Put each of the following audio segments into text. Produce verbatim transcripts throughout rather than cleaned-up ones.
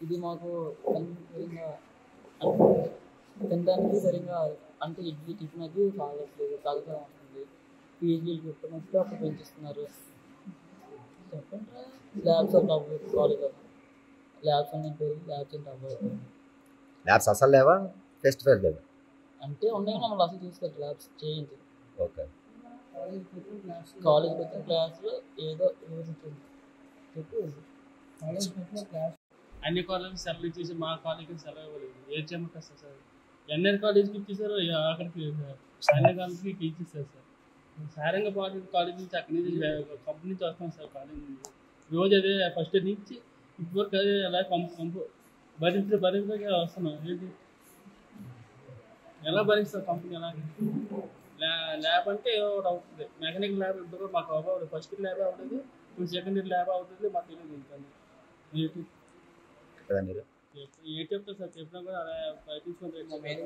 ఇది మాకు సరిగ్గా తినడానికి సరిగ్గా అంటే ఇడ్లీ టిఫిన్ అది తాగట్లేదు తాగుతూ ఉంటుంది. పీజీలు పెట్టినప్పుడు అప్పుడు పెంచిస్తున్నారు. చెప్పండి ల్యాబ్స్ అంటే అవ్వదు కాలేజ్ ల్యాబ్స్ అన్నీ పెరిగి ల్యాబ్స్ అంటే అవ్వదు. ల్యాబ్స్ అసలు లేవా? ఫేస్ టు ఫేస్ లేదా? అంటే ఉన్నాయి మమ్మల్ని అసలు తీసుకెళ్ళి ల్యాబ్స్ చేయించి. ఓకే. కాలేజ్కి వచ్చిన క్లాస్లో ఏదో చెప్పి కాలేజ్ క్లాస్ అన్ని కాలేజీకి సెలవు ఇచ్చేసి మా కాలేజీకి సెలవు ఇవ్వలేదు. ఏం చేయమంటారు సార్? సార్ ఎన్ఆర్ కాలేజీకి ఇచ్చేసారు, అక్కడికి అన్ని కాలేజీకి ఇచ్చేసారు సార్. సారంగా పాటు కాలేజ్ నుంచి అక్కడి నుంచి కంపెనీ నుంచి వస్తాం సార్. కాలేజ్ నుంచి రోజు అదే ఫస్ట్ నుంచి ఇప్పటివరకు అదే అలా కంపు కంపు భరించే భరించగా వస్తున్నాం. ఏంటి ఎలా భరిస్తారు కంపెనీ? ఎలా ల్యా ల్యాబ్ అంటే ఒకటి అవుతుంది. మెకానికల్ ల్యాబ్ ఇద్దరు మాకు అవ్వదు. ఫస్ట్ ఇయర్ ల్యాబ్ అవుతుంది, సెకండ్ ఇయర్ ల్యాబ్ అవుతుంది. మాకు తెలియదు ఇంకా ఏంటి ఏ చెప్తారు సార్? చెప్పినా కూడా అలా తీసుకొని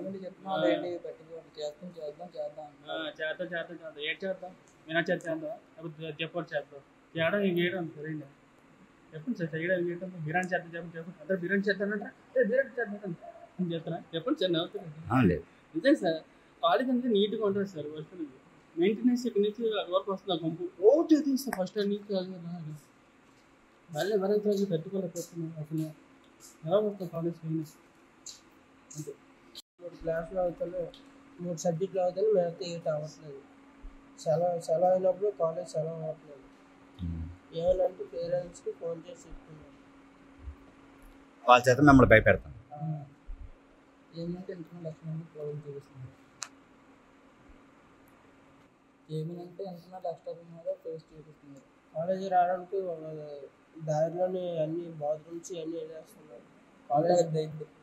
చేద్దాం చేద్దాం చేద్దాం చేద్దాం చేద్దాం చేద్దాం ఏం చేద్దాం? వినా చేద్దాం లేకపోతే చెప్పండి చేద్దాం చేయడం ఇంక వేయడం సరేండి చెప్పండి సార్. చేయడం చేయడం బిర్యానీ చేద్దాం చెప్పండి చెప్పండి అందరూ బిర్యానీ చేద్దానంటే బిర్యానీ చేద్దాం అని చెప్తారా? చెప్పండి సార్. నవ్వుతుంది నిజం సార్. కాలేజ్ అంటే నీట్గా ఉంటుంది సార్. ఫస్ట్ నుంచి మెయింటెనెన్స్ ఇక్కడ నుంచి వరకు వస్తుంది. ఆ కంపు ఓటు తీస్తాం ఫస్ట్ నుంచి మళ్ళీ మరింత రోజు పెట్టుకోలేకపోతున్నాం. అసలు ఎలా వస్తుంది కాలేజ్ ఫైనస్ అంతే. మూడు క్లాసులు అవుతాను, మూడు సబ్జెక్టులు అవుతాను, మిగతా ఏటి అవ్వట్లేదు. సెలవు సెలవు అయినప్పుడు కాలేజ్ సెలవు అవ్వట్లేదు. ఏమనంటే పేరెంట్స్కి ఫోన్ చేసి చెప్తున్నాను. వాళ్ళ చేత మిమ్మల్ని భయపెడతాం. ఏమంటే ఇంటర్నల్ ఎక్స్టర్నల్ ప్రాబ్లం చూపిస్తున్నారు. ఏమనంటే ఇంటర్నల్ ఎక్స్టర్నల్ మీద ఫేస్ చూపిస్తున్నారు. కాలేజీ రావడానికి దారిలోని అన్ని బాత్రూమ్స్ అన్నీ వెళ్ళేస్తున్నారు. కాలేజ్